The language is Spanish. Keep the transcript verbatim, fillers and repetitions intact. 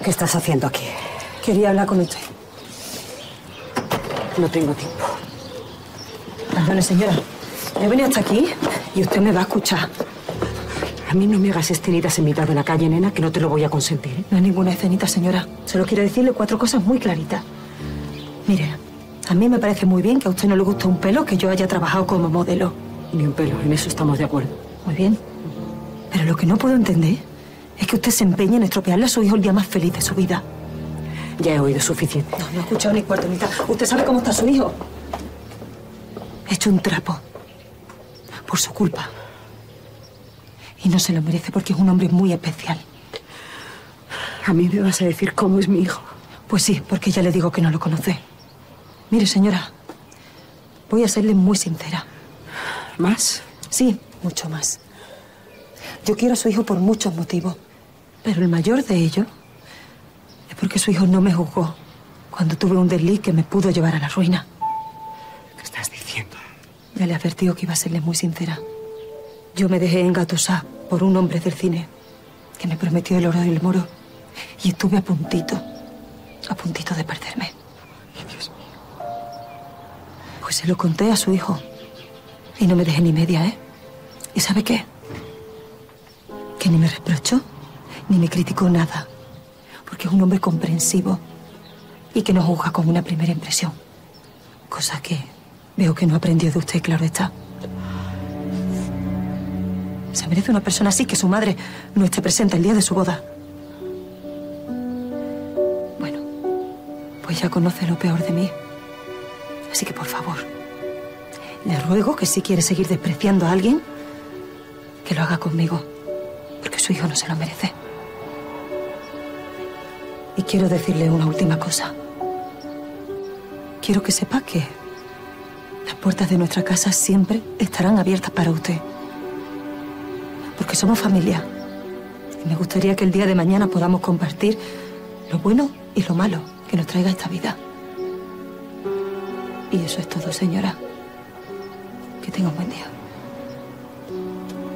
¿Qué estás haciendo aquí? Quería hablar con usted. No tengo tiempo. Perdone, señora. He venido hasta aquí y usted me va a escuchar. A mí no me hagas escenitas en mitad de la calle, nena, que no te lo voy a consentir, ¿eh? No es ninguna escenita, señora. Solo quiero decirle cuatro cosas muy claritas. Mire, a mí me parece muy bien que a usted no le guste un pelo que yo haya trabajado como modelo. Ni un pelo, en eso estamos de acuerdo. Muy bien. Pero lo que no puedo entender es que usted se empeñe en estropearle a su hijo el día más feliz de su vida. Ya he oído suficiente. No, no he escuchado ni cuarto ni tal. ¿Usted sabe cómo está su hijo? Hecho un trapo. Por su culpa. Y no se lo merece porque es un hombre muy especial. ¿A mí me vas a decir cómo es mi hijo? Pues sí, porque ya le digo que no lo conoce. Mire, señora, voy a serle muy sincera. ¿Más? Sí, mucho más. Yo quiero a su hijo por muchos motivos, pero el mayor de ellos es porque su hijo no me juzgó cuando tuve un desliz que me pudo llevar a la ruina. ¿Qué estás diciendo? Ya le advertí que iba a serle muy sincera. Yo me dejé engatusar por un hombre del cine que me prometió el oro y el moro y estuve a puntito, a puntito de perderme. Ay, Dios mío. Pues se lo conté a su hijo y no me dejé ni media, ¿eh? ¿Y sabe qué? Que ni me reprochó ni me criticó nada, porque es un hombre comprensivo y que no juzga con una primera impresión, cosa que veo que no aprendió de usted, claro está. Se merece una persona así, que su madre no esté presente el día de su boda. Bueno, pues ya conoce lo peor de mí. Así que, por favor, le ruego que si quiere seguir despreciando a alguien, que lo haga conmigo, porque su hijo no se lo merece. Y quiero decirle una última cosa. Quiero que sepa que las puertas de nuestra casa siempre estarán abiertas para usted. Porque somos familia. Y me gustaría que el día de mañana podamos compartir lo bueno y lo malo que nos traiga esta vida. Y eso es todo, señora. Que tenga un buen día.